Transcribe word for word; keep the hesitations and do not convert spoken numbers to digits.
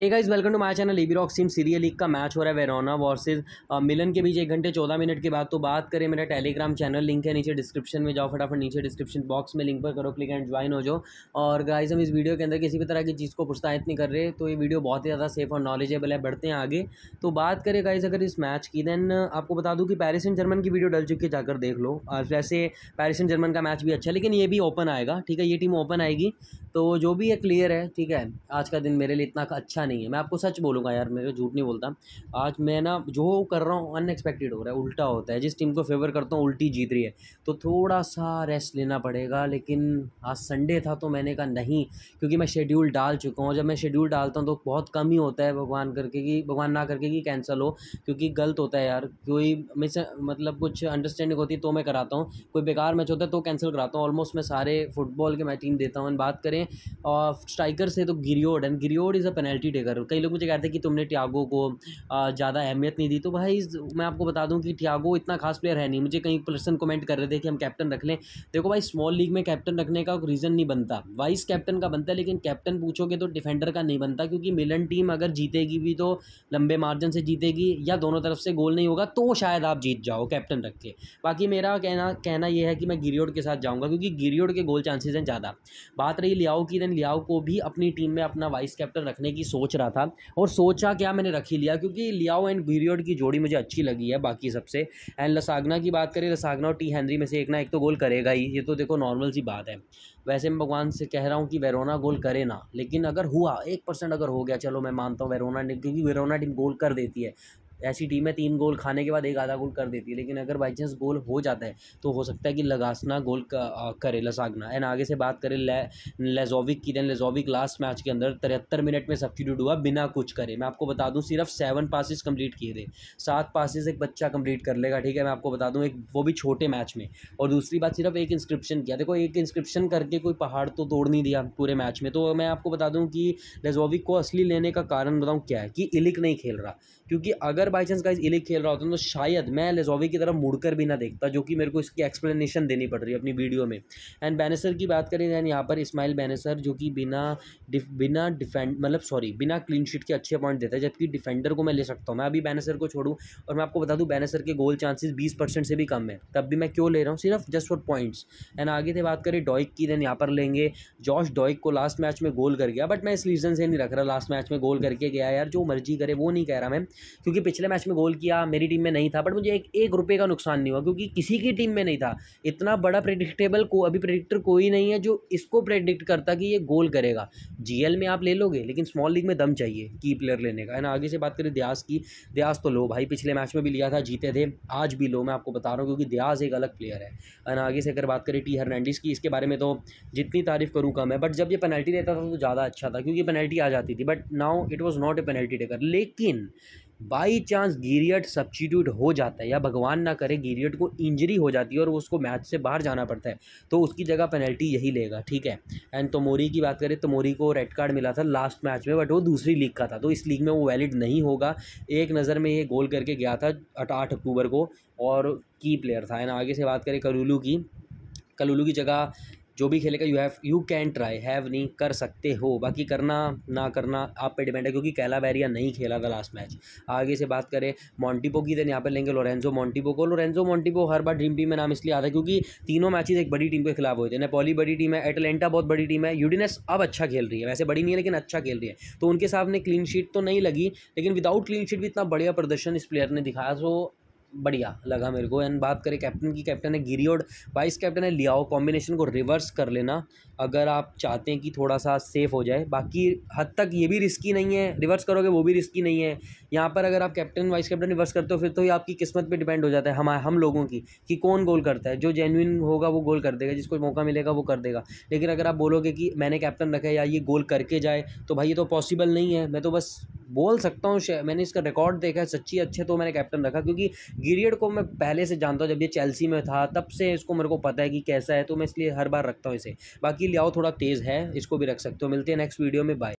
Hey guys, welcome to my channel. लीबीरॉक्स team serial league का match हो रहा है वेरोना वर्सेस मिलन के बीच एक घंटे चौदह मिनट के बाद। तो बात करें, मेरा टेलीग्राम चैनल लिंक है नीचे डिस्क्रिप्शन में, जाओ फटाफट नीचे डिस्क्रिप्शन बॉक्स में लिंक पर करो क्लिक एंड ज्वाइन हो जाओ। और गाइस, हम इस वीडियो के अंदर किसी भी तरह की चीज़ को प्रोत्साहित नहीं कर रहे, तो ये वीडियो बहुत ही ज़्यादा सेफ और नॉलेजेबल है। बढ़ते हैं आगे। तो बात करें गाइस अगर इस मैच की, देन आपको बता दूँ कि पेरिस सेंट जर्मन की वीडियो डल चुकी है, जाकर देख लो। वैसे पेरिस सेंट जर्मन का मैच भी अच्छा है, लेकिन ये भी ओपन आएगा, ठीक है। ये टीम ओपन आएगी, तो जो भी है क्लियर है, ठीक है। आज का दिन मेरे लिए इतना अच्छा नहीं है, मैं आपको सच बोलूँगा यार, मेरे झूठ नहीं बोलता। आज मैं ना जो कर रहा हूँ अनएक्सपेक्टेड हो रहा है, उल्टा होता है। जिस टीम को फेवर करता हूँ उल्टी जीत रही है, तो थोड़ा सा रेस्ट लेना पड़ेगा। लेकिन आज संडे था तो मैंने कहा नहीं, क्योंकि मैं शेड्यूल डाल चुका हूँ। जब मैं शेड्यूल डालता हूँ तो बहुत कम ही होता है, भगवान करके कि भगवान ना करके कि कैंसिल हो, क्योंकि गलत होता है यार। कोई मुझसे मतलब कुछ अंडरस्टैंडिंग होती है तो मैं कराता हूँ, कोई बेकार मैच होता है तो कैंसिल कराता हूँ। ऑलमोस्ट मैं सारे फुटबॉल के मैं टीम देता हूँ। बात करें और स्ट्राइकर से, तो Giroud and Giroud is a penalty taker. कई लोग मुझे कहते हैं कि तुमने थियागो को ज़्यादा अहमियत नहीं दी, तो भाई मैं आपको बता दूं कि थियागो इतना खास प्लेयर है नहीं। मुझे कई पर्सन कमेंट कर रहे थे कि हम कैप्टन रख लें। देखो भाई, स्मॉल लीग में कैप्टन रखने का रीज़न नहीं बनता, वाइस कैप्टन का बनता है। लेकिन कैप्टन पूछोगे तो डिफेंडर का नहीं बनता, क्योंकि मिलन टीम अगर जीतेगी भी तो लंबे मार्जिन से जीतेगी, या दोनों तरफ से गोल नहीं होगा तो शायद आप जीत जाओ कैप्टन रख के। बाकी मेरा कहना कहना यह है कि मैं गिरियोड के साथ जाऊँगा, क्योंकि गिरियोड के गोल चांसेस हैं ज़्यादा। बात रही लियाओ की, देन लियाओ को भी अपनी टीम में अपना वाइस कैप्टन रखने की सोच रहा था, और सोचा क्या, मैंने रख ही लिया, क्योंकि लियाओ एंड गिरियोड की जोड़ी मुझे अच्छी लगी है बाकी सबसे। एंड लसाग्ना की बात करें, लसाग्ना और टी हेनरी में से एक ना एक तो गोल करेगा ही, ये तो देखो नॉर्मल सी बात है। वैसे मैं भगवान से कह रहा हूँ कि वेरोना गोल करे ना, लेकिन अगर हुआ एक परसेंट अगर हो गया, चलो मैं मानता हूँ वेरोना ने, क्योंकि वेरोना टीम गोल कर देती है। ऐसी टीम है तीन गोल खाने के बाद एक आधा गोल कर देती है। लेकिन अगर बाई चांस गोल हो जाता है तो हो सकता है कि लगासना गोल करे, लसाग्ना। एंड आगे से बात करें ले लेजोविक की, देन लेजोविक लास्ट मैच के अंदर तिहत्तर मिनट में सब्स्टिट्यूट हुआ बिना कुछ करे। मैं आपको बता दूं सिर्फ सेवन पासिस कंप्लीट किए थे, सात पासिस एक बच्चा कंप्लीट कर लेगा, ठीक है। मैं आपको बता दूं, एक वो भी छोटे मैच में। और दूसरी बात, सिर्फ एक इंस्क्रिप्शन किया। देखो, एक इंस्क्रिप्शन करके कोई पहाड़ तो तोड़ नहीं दिया पूरे मैच में। तो मैं आपको बता दूं कि लेजोविक को असली लेने का कारण बताऊं क्या है, कि इलिक नहीं खेल रहा। क्योंकि अगर बाई चांस गाइस इलिक खेल रहा होता तो शायद मैं लेजोविक की तरफ मुड़कर भी ना देखता, जो कि मेरे को इसकी एक्सप्लेनेशन देनी पड़ रही है अपनी वीडियो में। एंड बेनेसर की बात करें, दैन यहाँ पर इस्माइल बेनेसर, जो कि बिना डिफ, बिना डिफेंड मतलब सॉरी बिना क्लीन शीट के अच्छे पॉइंट देता है, जबकि डिफेंडर को मैं ले सकता हूँ। मैं अभी बेनेसर को छोड़ूँ, और मैं आपको बता दूँ बेनेसर के गोल चांसेस बीस परसेंट से भी कम है, तब भी मैं क्यों ले रहा हूँ, सिर्फ जस्ट फॉर पॉइंट्स। एंड आगे से बात करें डॉइक की, दैन यहाँ पर लेंगे जॉश डॉइक को। लास्ट मैच में गोल कर गया, बट मैं इस रीज़न से नहीं रख रहा लास्ट मैच में गोल करके गया यार, जो मर्जी करे, वो नहीं कह रहा मैं। क्योंकि पिछले मैच में गोल किया, मेरी टीम में नहीं था, बट मुझे एक एक रुपये का नुकसान नहीं हुआ, क्योंकि किसी की टीम में नहीं था। इतना बड़ा प्रेडिक्टेबल को अभी प्रेडिक्टर कोई नहीं है जो इसको प्रेडिक्ट करता कि ये गोल करेगा। जीएल में आप ले लोगे, लेकिन स्मॉल लीग में दम चाहिए की प्लेयर लेने का। है ना। आगे से बात करें दियाज की, दियाज तो लो भाई, पिछले मैच में भी लिया था, जीते थे, आज भी लो, मैं आपको बता रहा हूँ, क्योंकि दियाज एक अलग प्लेयर है। है ना। आगे से अगर बात करें टी हर्नांडिस की, इसके बारे में तो जितनी तारीफ करूँ कम है, बट जब ये पेनल्टी लेता था तो ज़्यादा अच्छा था, क्योंकि पेनल्टी आ जाती थी। But now it was not a penalty taker. लेकिन बाई चांस गिरियट सब्स्टिट्यूट हो जाता है, या भगवान ना करे गिरियट को इंजरी हो जाती है और उसको मैच से बाहर जाना पड़ता है, तो उसकी जगह पेनल्टी यही लेगा, ठीक है। एंड तोमोरी की बात करें, तोमोरी को रेड कार्ड मिला था लास्ट मैच में, बट वो दूसरी लीग का था, तो इस लीग में वो वैलिड नहीं होगा। एक नज़र में ये गोल करके गया था आठ अक्टूबर को, और की प्लेयर था। एंड आगे से बात करें कलुलू की, कलुलू की जगह जो भी खेलेगा, you have you can try, have नहीं, कर सकते हो। बाकी करना ना करना आप पे डिपेंड है, क्योंकि कैलावेरिया नहीं खेला था लास्ट मैच। आगे से बात करें मोंटिपो की, देन यहाँ पर लेंगे लोरेंजो मोंटिपो को। लोरेंजो मोंटिपो हर बार ड्रीम टीम में नाम इसलिए आता है क्योंकि तीनों मैचेस एक बड़ी टीम के खिलाफ हुए थे। नेपोली बड़ी टीम है, एटलेंटा बहुत बड़ी टीम है, यूडिनेस अब अच्छा खेल रही है, वैसे बड़ी नहीं है लेकिन अच्छा खेल रही है, तो उनके सामने क्लीन शीट तो नहीं लगी, लेकिन विदाउट क्लीन शीट भी इतना बढ़िया प्रदर्शन इस प्लेयर ने दिखाया, तो बढ़िया लगा मेरे को। एंड बात करें कैप्टन की, कैप्टन है गिरियोड, वाइस कैप्टन है लियाओ। कॉम्बिनेशन को रिवर्स कर लेना अगर आप चाहते हैं कि थोड़ा सा सेफ हो जाए। बाकी हद तक ये भी रिस्की नहीं है, रिवर्स करोगे वो भी रिस्की नहीं है। यहाँ पर अगर आप कैप्टन वाइस कैप्टन रिवर्स करते हो, फिर तो ये आपकी किस्मत पे डिपेंड हो जाता है, हम हम लोगों की, कि कौन गोल करता है। जो जेन्युइन होगा वो गोल कर देगा, जिसको मौका मिलेगा वो कर देगा। लेकिन अगर आप बोलोगे कि मैंने कैप्टन रखा है या ये गोल करके जाए, तो भाई ये तो पॉसिबल नहीं है। मैं तो बस बोल सकता हूँ, मैंने इसका रिकॉर्ड देखा है सच्ची अच्छे, तो मैंने कैप्टन रखा, क्योंकि गिरियड को मैं पहले से जानता हूँ, जब ये चेल्सी में था तब से इसको मेरे को पता है कि कैसा है, तो मैं इसलिए हर बार रखता हूँ इसे। बाकी लियाओ थोड़ा तेज़ है, इसको भी रख सकते हो। मिलते हैं नेक्स्ट वीडियो में, बाय।